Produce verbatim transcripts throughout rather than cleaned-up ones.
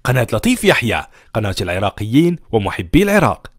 قناة لطيف يحيى، قناة العراقيين ومحبي العراق.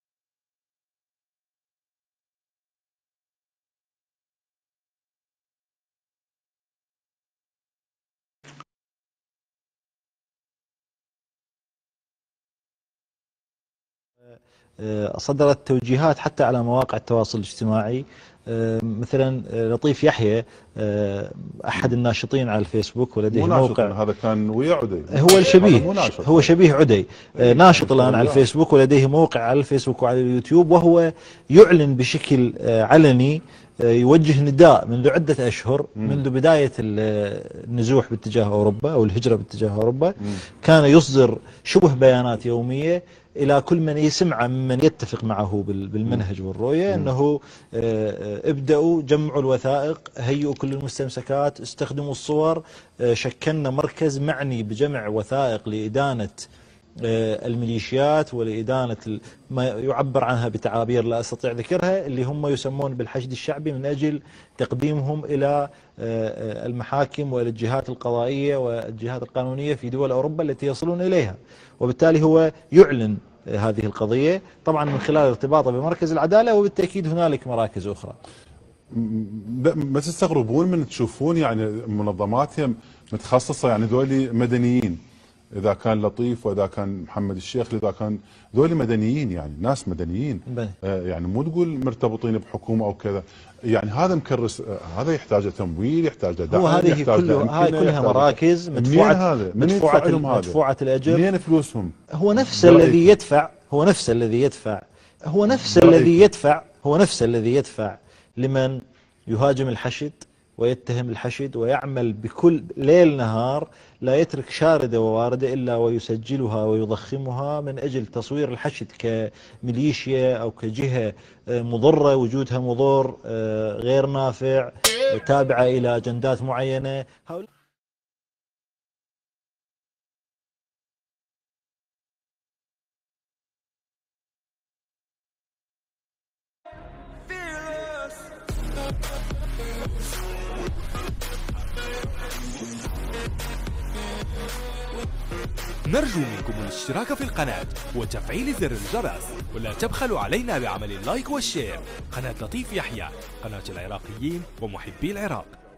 صدرت توجيهات حتى على مواقع التواصل الاجتماعي، مثلا لطيف يحيى احد الناشطين على الفيسبوك ولديه موقع. هذا كان ويا عدي، هو الشبيه، هو شبيه عدي، ناشط الان على الفيسبوك ولديه موقع على الفيسبوك وعلى اليوتيوب، وهو يعلن بشكل علني، يوجه نداء منذ عدة أشهر، منذ بداية النزوح باتجاه أوروبا أو الهجرة باتجاه أوروبا. كان يصدر شبه بيانات يومية إلى كل من يسمع ممن يتفق معه بالمنهج والرؤية، أنه ابدأوا جمعوا الوثائق، هيئوا كل المستمسكات، استخدموا الصور، شكلنا مركز معني بجمع وثائق لإدانة الميليشيات ولإدانة ما يعبر عنها بتعابير لا أستطيع ذكرها، اللي هم يسمون بالحشد الشعبي، من أجل تقديمهم إلى المحاكم وإلى الجهات القضائية والجهات القانونية في دول أوروبا التي يصلون إليها. وبالتالي هو يعلن هذه القضية طبعا من خلال ارتباطه بمركز العدالة، وبالتأكيد هنالك مراكز أخرى. ما تستغربون من تشوفون يعني منظمات متخصصة، يعني ذولي مدنيين، إذا كان لطيف وإذا كان محمد الشيخ، إذا كان ذولي مدنيين، يعني ناس مدنيين، آه يعني مو تقول مرتبطين بحكومة أو كذا، يعني هذا مكرس، آه هذا يحتاج تمويل، يحتاج دعم، هو هذه كلها هاي كلها مراكز مدفوعة مدفوعة مدفوعة الأجر. منين فلوسهم؟ هو نفس الذي يدفع هو نفس الذي يدفع هو نفس الذي يدفع هو نفس الذي يدفع لمن يهاجم الحشد ويتهم الحشد ويعمل بكل ليل نهار، لا يترك شاردة وواردة إلا ويسجلها ويضخمها من أجل تصوير الحشد كميليشيا أو كجهة مضرة، وجودها مضر، غير نافع، تابعة إلى أجندات معينة. نرجو منكم الاشتراك في القناة وتفعيل زر الجرس، ولا تبخلوا علينا بعمل اللايك والشير. قناة لطيف يحيى، قناة العراقيين ومحبي العراق.